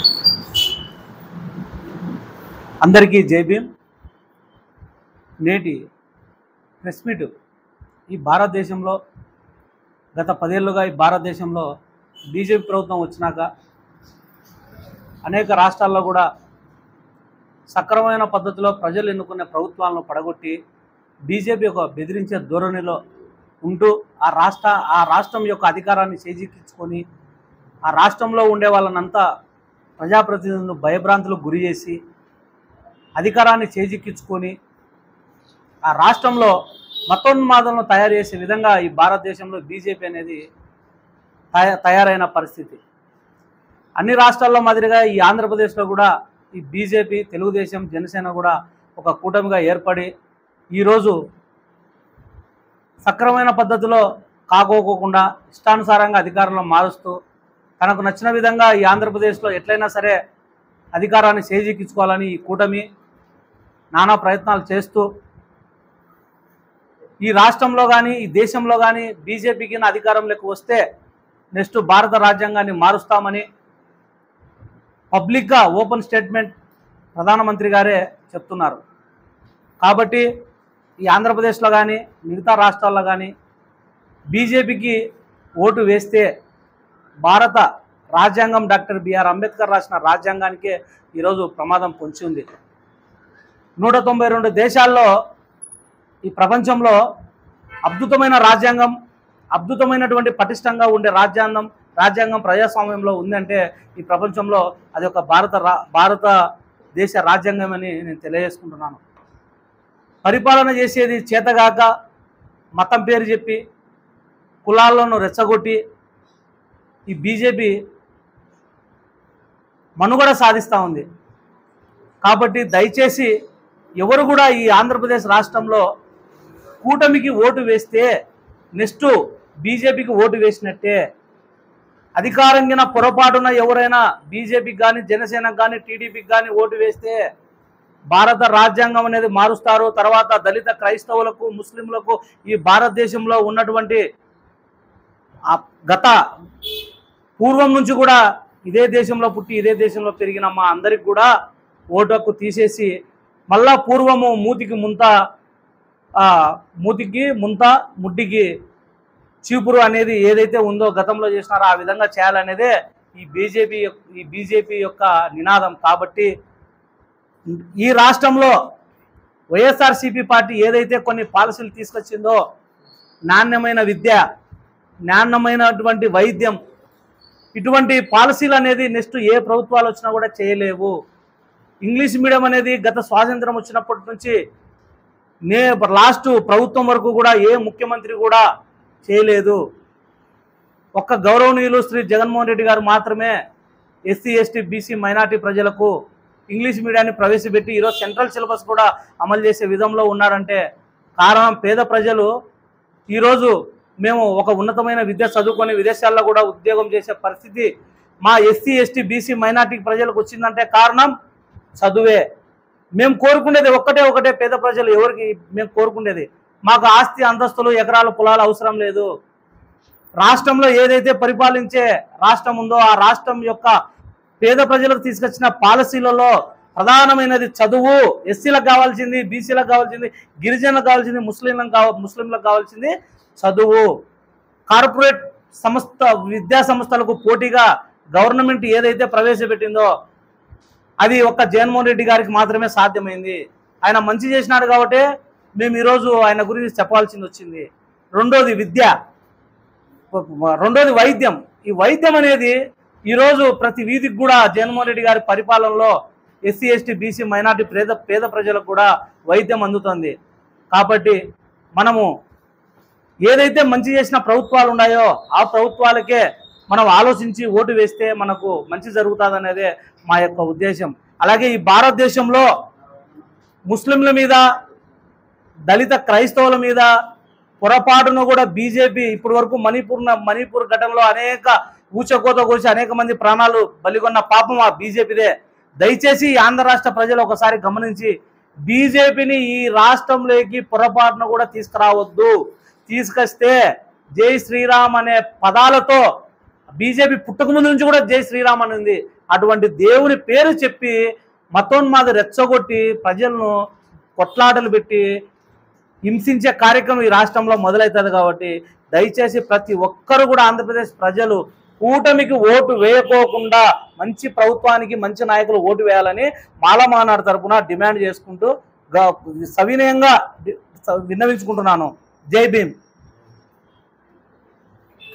అందరికీ జై భీమ్. నేటి ప్రెస్ మీట్ ఈ భారతదేశంలో గత 10 ఏళ్లుగా ఈ భారతదేశంలో బీజేపీ ప్రభుత్వం వచ్చినాక అనేక రాష్ట్రాల్లో కూడా సక్రమమైన పద్ధతిలో ప్రజలు ఎన్నుకునే ప్రభుత్వాలను పడగొట్టి బీజేపీ ఒక బెదిరించే ధోరణిలో ఉంటూ ఆ రాష్ట్రం యొక్క అధికారాన్ని చేజిక్కించుకొని ఆ రాష్ట్రంలో ఉండే వాళ్ళనంతా ప్రజాప్రతినిధులను భయభ్రాంతులకు గురి చేసి అధికారాన్ని చేజిక్కించుకొని ఆ రాష్ట్రంలో మతోన్మాదాలను తయారు చేసే విధంగా ఈ భారతదేశంలో బీజేపీ అనేది తయారైన పరిస్థితి. అన్ని రాష్ట్రాల్లో మాదిరిగా ఈ ఆంధ్రప్రదేశ్లో కూడా ఈ బీజేపీ, తెలుగుదేశం, జనసేన కూడా ఒక కూటమిగా ఏర్పడి ఈరోజు సక్రమమైన పద్ధతిలో కాకోకుండా ఇష్టానుసారంగా అధికారంలో మారుస్తూ తనకు నచ్చిన విధంగా ఈ ఆంధ్రప్రదేశ్లో ఎట్లయినా సరే అధికారాన్ని చేజిక్కించుకోవాలని ఈ కూటమి నానా ప్రయత్నాలు చేస్తూ ఈ రాష్ట్రంలో కానీ ఈ దేశంలో కానీ బీజేపీకి అధికారంలోకి వస్తే నెక్స్ట్ భారత రాజ్యాంగాన్ని మారుస్తామని పబ్లిక్గా ఓపెన్ స్టేట్మెంట్ ప్రధానమంత్రి గారే చెప్తున్నారు. కాబట్టి ఈ ఆంధ్రప్రదేశ్లో కానీ మిగతా రాష్ట్రాల్లో కానీ బీజేపీకి ఓటు వేస్తే భారత రాజ్యాంగం డాక్టర్ బిఆర్ అంబేద్కర్ రాసిన రాజ్యాంగానికే ఈరోజు ప్రమాదం పొంచి ఉంది. 192 దేశాల్లో ఈ ప్రపంచంలో అద్భుతమైన రాజ్యాంగం, అద్భుతమైనటువంటి పటిష్టంగా ఉండే రాజ్యాంగం ప్రజాస్వామ్యంలో ఉందంటే ఈ ప్రపంచంలో అది ఒక భారతదేశ రాజ్యాంగం అని నేను తెలియజేసుకుంటున్నాను. పరిపాలన చేసేది చేతగాక మతం పేరు చెప్పి కులాలను రెచ్చగొట్టి ఈ బీజేపీ మనుగడ సాధిస్తూ ఉంది. కాబట్టి దయచేసి ఎవరు కూడా ఈ ఆంధ్రప్రదేశ్ రాష్ట్రంలో కూటమికి ఓటు వేస్తే నెక్స్ట్ బీజేపీకి ఓటు వేసినట్టే. అధికారంగిన పొరపాటున ఎవరైనా బీజేపీకి కానీ, జనసేనకు కానీ, టీడీపీకి కానీ ఓటు వేస్తే భారత రాజ్యాంగం అనేది మారుస్తారు. తర్వాత దళిత క్రైస్తవులకు, ముస్లింలకు ఈ భారతదేశంలో ఉన్నటువంటి గత పూర్వం నుంచి కూడా ఇదే దేశంలో పుట్టి ఇదే దేశంలో పెరిగిన మా అందరికి కూడా ఓటు హక్కు తీసేసి మళ్ళా పూర్వము మూతికి ముంత ముడ్డికి చీపురు అనేది ఏదైతే ఉందో గతంలో చేసినారో ఆ విధంగా చేయాలనేదే ఈ బీజేపీ యొక్క నినాదం. కాబట్టి ఈ రాష్ట్రంలో వైఎస్ఆర్సీపీ పార్టీ ఏదైతే కొన్ని పాలసీలు తీసుకొచ్చిందో నాణ్యమైన విద్య, నాణ్యమైనటువంటి వైద్యం, ఇటువంటి పాలసీలు అనేది నెక్స్ట్ ఏ ప్రభుత్వాలు వచ్చినా కూడా చేయలేవు. ఇంగ్లీష్ మీడియం అనేది గత స్వాతంత్రం వచ్చినప్పటి నుంచి లాస్ట్ ప్రభుత్వం వరకు కూడా ఏ ముఖ్యమంత్రి కూడా చేయలేదు. ఒక్క గౌరవనీయులు శ్రీ జగన్మోహన్ రెడ్డి గారు మాత్రమే ఎస్సీ, ఎస్టీ, బీసీ, మైనార్టీ ప్రజలకు ఇంగ్లీష్ మీడియాన్ని ప్రవేశపెట్టి ఈరోజు సెంట్రల్ సిలబస్ కూడా అమలు చేసే విధంలో ఉన్నారంటే కారణం పేద ప్రజలు ఈరోజు మేము ఒక ఉన్నతమైన విద్య చదువుకొని విదేశాల్లో కూడా ఉద్యోగం చేసే పరిస్థితి మా ఎస్సీ, ఎస్టీ, బీసీ, మైనార్టీ ప్రజలకు వచ్చిందంటే కారణం చదువే. మేము కోరుకునేది ఒకటే పేద ప్రజలు ఎవరికి మేము కోరుకునేది మాకు ఆస్తి, అంతస్తులు, ఎకరాలు, పొలాలు అవసరం లేదు. రాష్ట్రంలో ఏదైతే పరిపాలించే రాష్ట్రం ఉందో ఆ రాష్ట్రం యొక్క పేద ప్రజలకు తీసుకొచ్చిన పాలసీలలో ప్రధానమైనది చదువు. ఎస్సీలకు కావాల్సింది, బీసీలకు కావాల్సింది, గిరిజనులకు కావాల్సింది, ముస్లింలకు కావాల్సింది చదువు. కార్పొరేట్ విద్యా సంస్థలకు పోటీగా గవర్నమెంట్ ఏదైతే ప్రవేశపెట్టిందో అది ఒక్క జగన్మోహన్ రెడ్డి గారికి మాత్రమే సాధ్యమైంది. ఆయన మంచి చేసినాడు కాబట్టి మేము ఈరోజు ఆయన గురించి చెప్పాల్సింది వచ్చింది. రెండోది విద్య, రెండోది వైద్యం. ఈ వైద్యం అనేది ఈరోజు ప్రతి వీధికి కూడా జగన్మోహన్ రెడ్డి గారి పరిపాలనలో ఎస్సీ, ఎస్టీ, బీసీ, మైనార్టీ పేద ప్రజలకు కూడా వైద్యం అందుతుంది. కాబట్టి మనము ఏదైతే మంచి చేసిన ప్రభుత్వాలు ఉన్నాయో ఆ ప్రభుత్వాలకే మనం ఆలోచించి ఓటు వేస్తే మనకు మంచి జరుగుతుంది అనేదే మా యొక్క ఉద్దేశం. అలాగే ఈ భారతదేశంలో ముస్లింల మీద, దళిత క్రైస్తవుల మీద పొరపాటును కూడా బీజేపీ ఇప్పటి వరకు మణిపూర్ ఘటనలో అనేక ఊచకోత కోసి అనేక మంది ప్రాణాలు బలిగొన్న పాపం ఆ బీజేపీదే. దయచేసి ఆంధ్ర రాష్ట్ర ప్రజలు ఒకసారి గమనించి బీజేపీని ఈ రాష్ట్రంలోకి పొరపాటును కూడా తీసుకురావద్దు. తీసుకొస్తే జై శ్రీరామ్ అనే పదాలతో బీజేపీ పుట్టక ముందు నుంచి కూడా జై శ్రీరామ్ అని ఉంది. అటువంటి దేవుని పేరు చెప్పి మతోన్మాద రెచ్చగొట్టి ప్రజలను కొట్లాటలు పెట్టి హింసించే కార్యక్రమం ఈ రాష్ట్రంలో మొదలవుతుంది. కాబట్టి దయచేసి ప్రతి ఒక్కరు కూడా ఆంధ్రప్రదేశ్ ప్రజలు కూటమికి ఓటు వేయకోకుండా మంచి ప్రభుత్వానికి మంచి నాయకులు ఓటు వేయాలని మాలమానాడు తరపున డిమాండ్ చేసుకుంటూ సవినయంగా విన్నవించుకుంటున్నాను. జై భీమ్.